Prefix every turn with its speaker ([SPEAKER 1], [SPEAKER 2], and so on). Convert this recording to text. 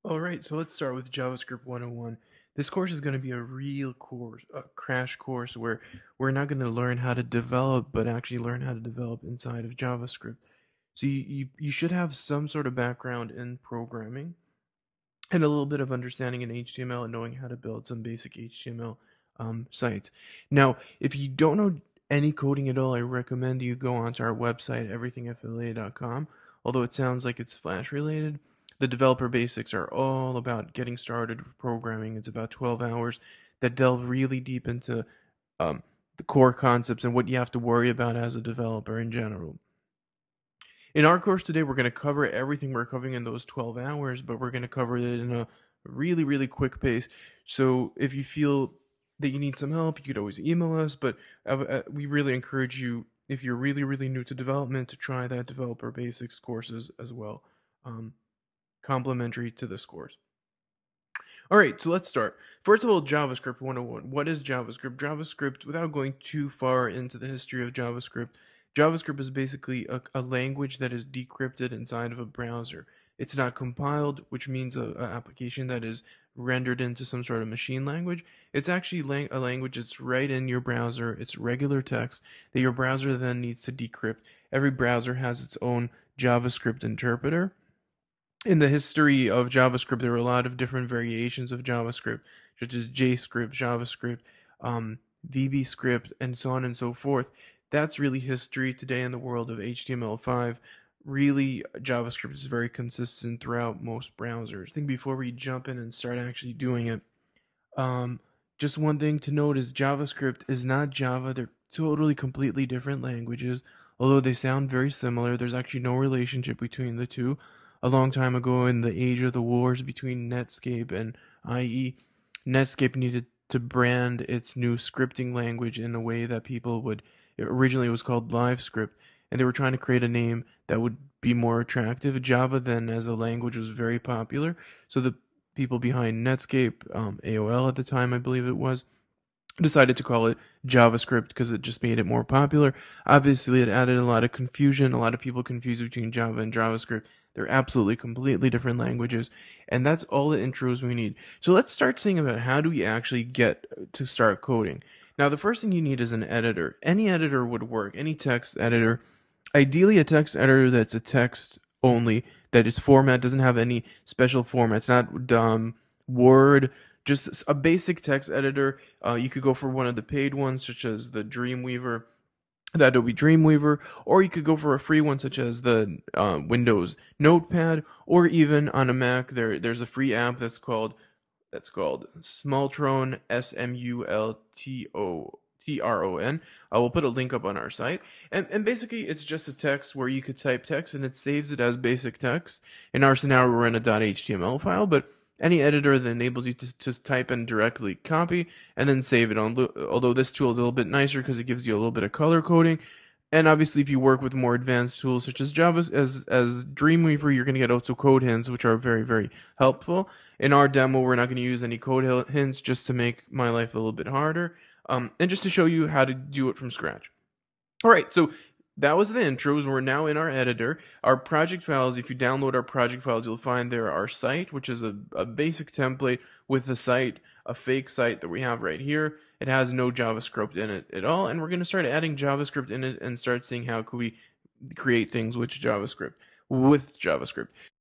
[SPEAKER 1] All right, so let's start with JavaScript 101. This course is going to be a real course, a crash course where we're not going to learn how to develop, but actually learn how to develop inside of JavaScript. So you should have some sort of background in programming and a little bit of understanding in HTML and knowing how to build some basic HTML sites. Now, if you don't know any coding at all, I recommend you go onto our website, everythingaffiliated.com. Although it sounds like it's Flash related, the developer basics are all about getting started with programming. It's about 12 hours that delve really deep into um, the core concepts and what you have to worry about as a developer in general. In our course today, we're going to cover everything we're covering in those 12 hours, but we're going to cover it in a really, really quick pace. So if you feel that you need some help, you could always email us, but we really encourage you, if you're really, really new to development, to try that developer basics courses as well, complementary to this course. All right, so let's start. First of all, JavaScript 101. What is JavaScript? JavaScript, without going too far into the history of JavaScript, JavaScript is basically a language that is decrypted inside of a browser. It's not compiled, which means an application that is rendered into some sort of machine language. It's actually a language that's right in your browser. It's regular text that your browser then needs to decrypt. Every browser has its own JavaScript interpreter. In the history of JavaScript, there were a lot of different variations of JavaScript, such as JScript, JavaScript, VBScript, and so on and so forth. That's really history today in the world of HTML5. Really, JavaScript is very consistent throughout most browsers. I think before we jump in and start actually doing it, um, just one thing to note is JavaScript is not Java. They're totally, completely different languages. Although they sound very similar, there's actually no relationship between the two. A long time ago, in the age of the wars between Netscape and IE, Netscape needed to brand its new scripting language in a way that people would. Originally, it was called LiveScript, and they were trying to create a name that would be more attractive. Java, then, as a language, was very popular, so the people behind Netscape, AOL at the time, I believe it was, decided to call it JavaScript because it just made it more popular. Obviously, it added a lot of confusion. A lot of people confuse between Java and JavaScript. They're absolutely completely different languages, and that's all the intros we need. So let's start seeing about how do we actually get to start coding. Now, the first thing you need is an editor. Any editor would work, any text editor. Ideally, a text editor that's a text only, that is format, doesn't have any special formats, not Word, just a basic text editor. You could go for one of the paid ones, such as the Dreamweaver, the Adobe Dreamweaver, or you could go for a free one such as the Windows Notepad, or even on a Mac. There's a free app that's called Smultron, Smultron. I will put a link up on our site, and basically it's just a text where you could type text and it saves it as basic text. In our scenario, we're in a .html file, but any editor that enables you to just type and directly copy and then save it on. Although this tool is a little bit nicer because it gives you a little bit of color coding. And obviously, if you work with more advanced tools such as Java, as Dreamweaver, you're going to get also code hints, which are very, very helpful. In our demo, we're not going to use any code hints just to make my life a little bit harder, and just to show you how to do it from scratch. All right, so that was the intros. We're now in our editor. Our project files, if you download our project files, you'll find there our site, which is a basic template with the site, a fake site that we have right here. It has no JavaScript in it at all, and we're going to start adding JavaScript in it and start seeing how could we create things with JavaScript.